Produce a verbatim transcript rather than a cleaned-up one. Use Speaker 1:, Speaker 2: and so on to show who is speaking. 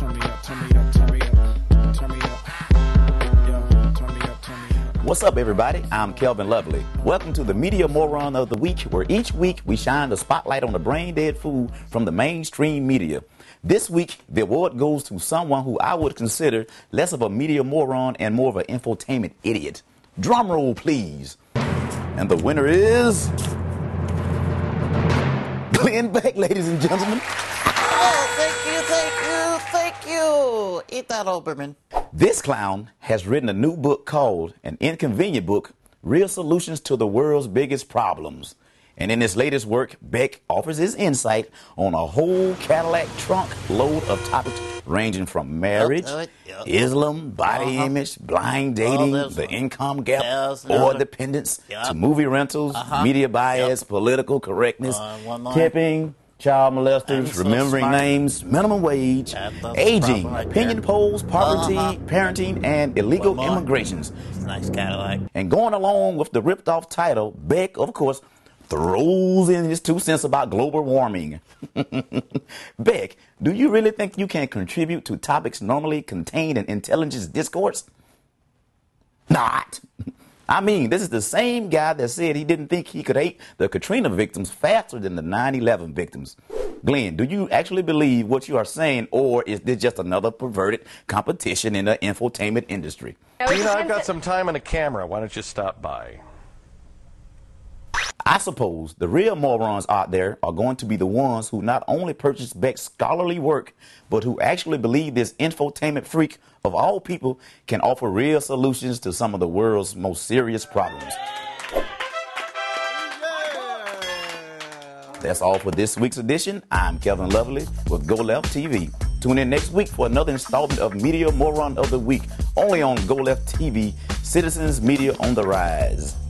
Speaker 1: turn me up, turn me up, turn me up, turn me up. Yo, turn me up, turn me up.
Speaker 2: What's up, everybody? I'm Kelvin Lovely. Welcome to the Media Moron of the Week, where each week we shine the spotlight on the brain-dead food from the mainstream media. This week, the award goes to someone who I would consider less of a media moron and more of an infotainment idiot. Drum roll, please. And the winner is Glenn Beck, ladies and gentlemen.
Speaker 3: Oh, thank you, thank you, thank you. Eat that, Oberman.
Speaker 2: This clown has written a new book called An Inconvenient Book, Real Solutions to the World's Biggest Problems. And in this latest work, Beck offers his insight on a whole Cadillac trunk load of topics ranging from marriage,
Speaker 3: Yep, yep.
Speaker 2: Islam, body
Speaker 3: Uh-huh.
Speaker 2: image, blind
Speaker 3: Oh,
Speaker 2: dating,
Speaker 3: there's
Speaker 2: the
Speaker 3: one.
Speaker 2: income gap,
Speaker 3: There's
Speaker 2: or
Speaker 3: another.
Speaker 2: dependence,
Speaker 3: Yep.
Speaker 2: to movie rentals,
Speaker 3: Uh-huh.
Speaker 2: media bias,
Speaker 3: Yep.
Speaker 2: political correctness,
Speaker 3: Uh, one more.
Speaker 2: tipping, child
Speaker 3: I'm
Speaker 2: molesters,
Speaker 3: so
Speaker 2: remembering
Speaker 3: smart.
Speaker 2: names, minimum wage,
Speaker 3: That's the
Speaker 2: aging,
Speaker 3: problem right
Speaker 2: opinion
Speaker 3: there.
Speaker 2: polls, poverty,
Speaker 3: Uh-huh.
Speaker 2: parenting, and illegal
Speaker 3: One more.
Speaker 2: immigrations.
Speaker 3: Nice Cadillac.
Speaker 2: And going along with the ripped-off title, Beck, of course, throws in his two cents about global warming. Beck, do you really think you can contribute to topics normally contained in intelligence discourse? Not. I mean, this is the same guy that said he didn't think he could hate the Katrina victims faster than the nine eleven victims. Glenn, do you actually believe what you are saying, or is this just another perverted competition in the infotainment industry?
Speaker 4: You know, I've got some time and a camera. Why don't you stop by?
Speaker 2: I suppose the real morons out there are going to be the ones who not only purchase Beck's scholarly work, but who actually believe this infotainment freak of all people can offer real solutions to some of the world's most serious problems. That's all for this week's edition. I'm Kelvin Lovely with Go Left T V. Tune in next week for another installment of Media Moron of the Week, only on Go Left T V, Citizens Media on the Rise.